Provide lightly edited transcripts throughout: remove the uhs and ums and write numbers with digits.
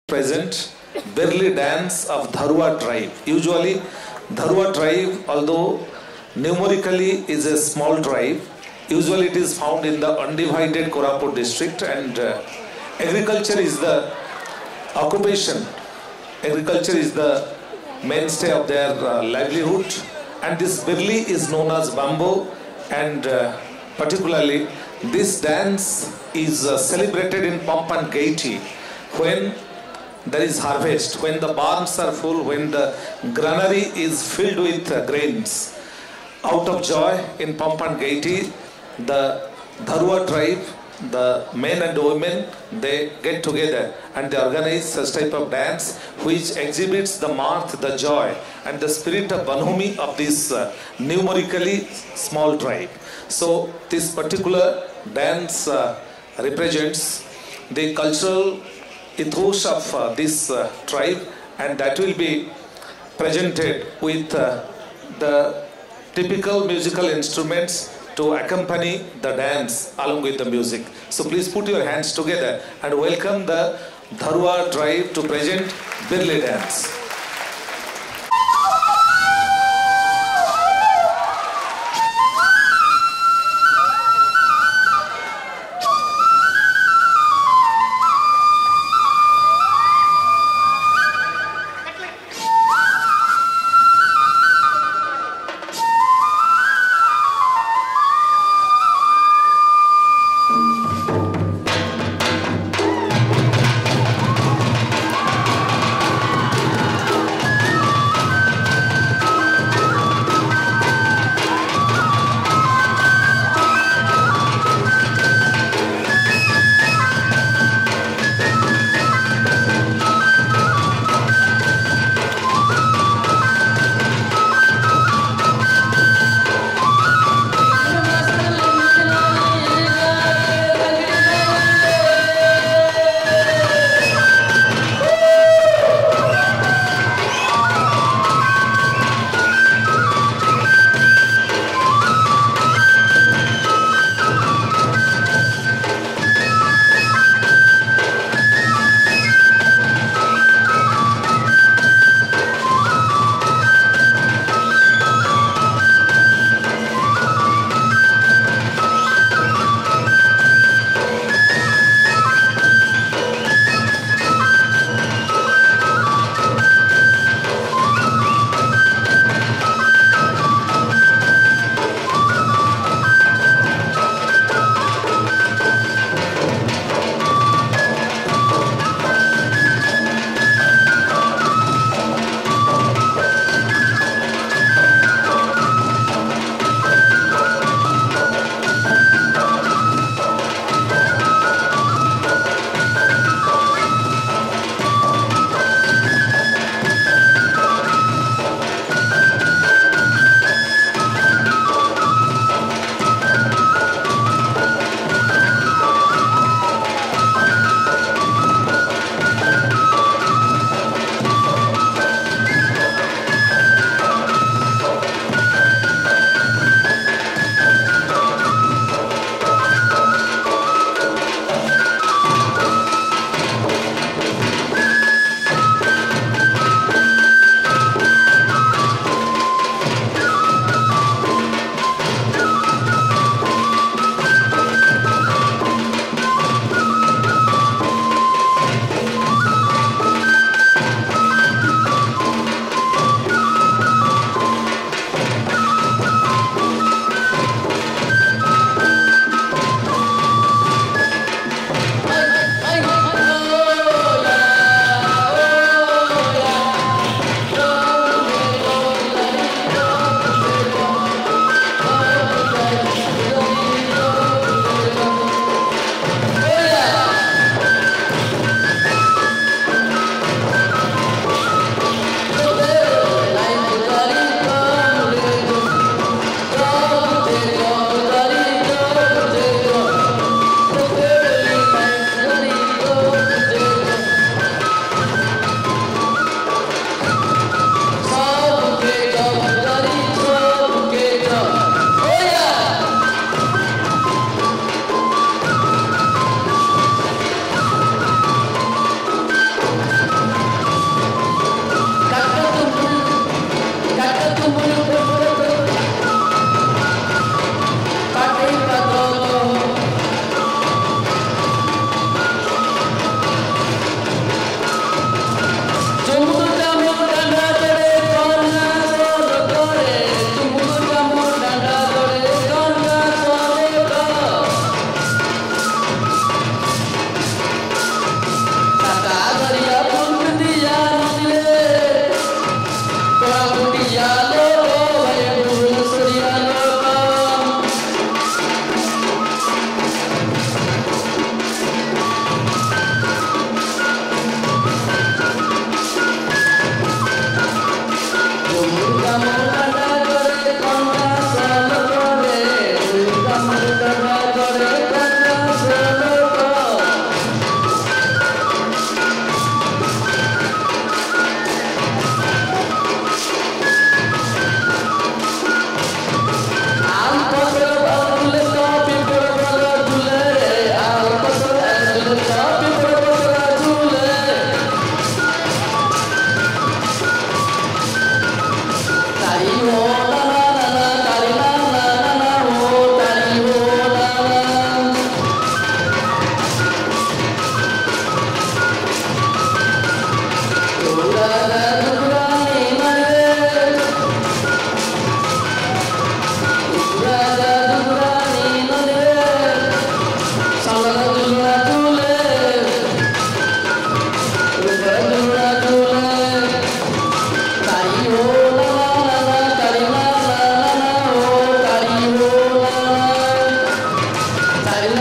present Birli dance of Durua tribe. Usually, Durua tribe, although numerically is a small tribe, usually it is found in the undivided Koraput district, and agriculture is the occupation. Agriculture is the mainstay of their livelihood, and this Birli is known as bamboo, and particularly this dance is celebrated in pomp and gaiety when there is harvest, when the barns are full, when the granary is filled with grains. Out of joy, in pomp and gaiety, the Durua tribe, the men and women, they get together and they organize such type of dance which exhibits the mirth, the joy and the spirit of Banhumi of this numerically small tribe. So this particular dance represents the cultural ethos of this tribe, and that will be presented with the typical musical instruments to accompany the dance along with the music. So please put your hands together and welcome the Durua tribe to present Birli dance.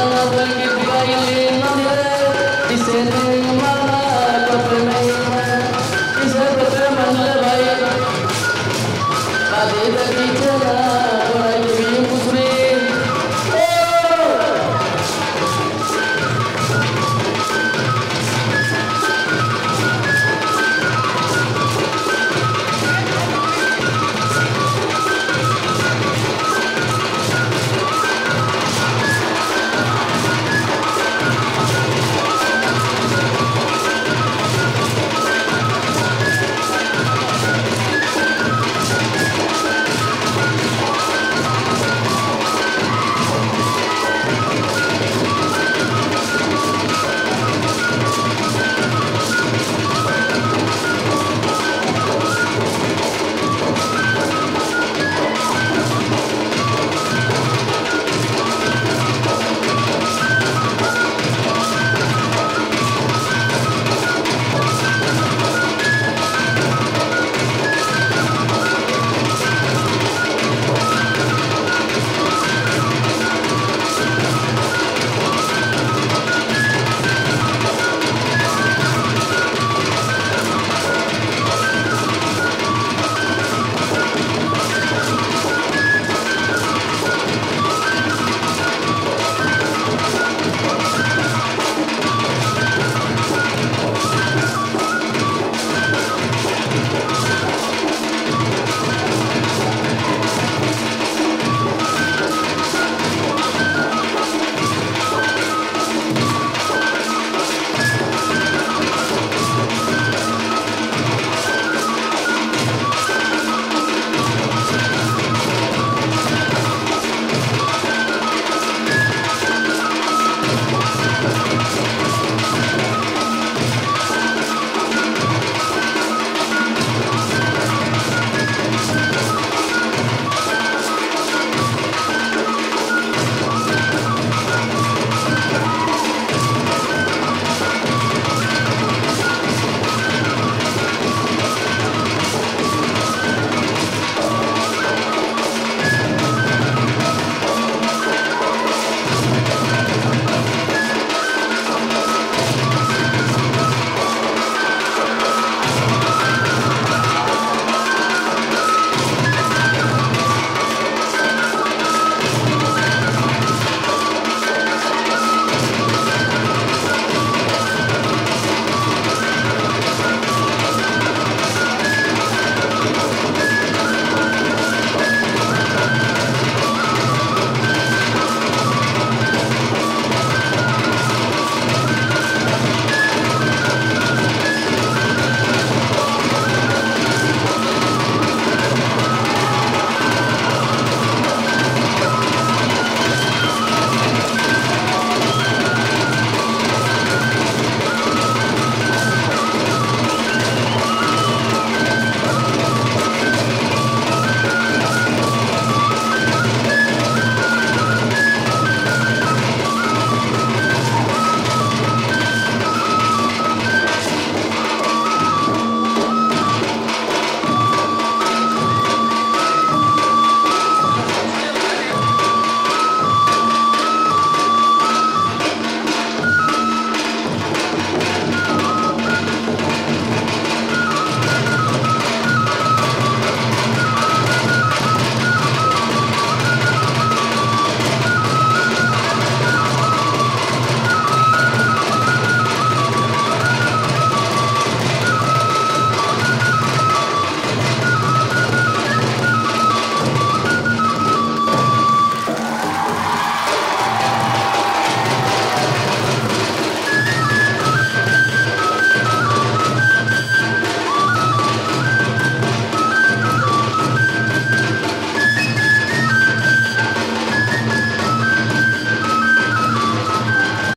Bye.